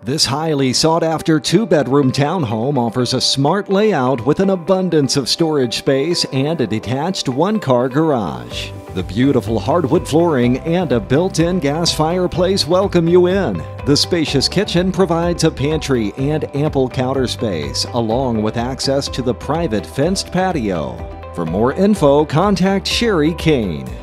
This highly sought-after two-bedroom townhome offers a smart layout with an abundance of storage space and a detached one-car garage. The beautiful hardwood flooring and a built-in gas fireplace welcome you in. The spacious kitchen provides a pantry and ample counter space, along with access to the private fenced patio. For more info, contact Cheri Kane.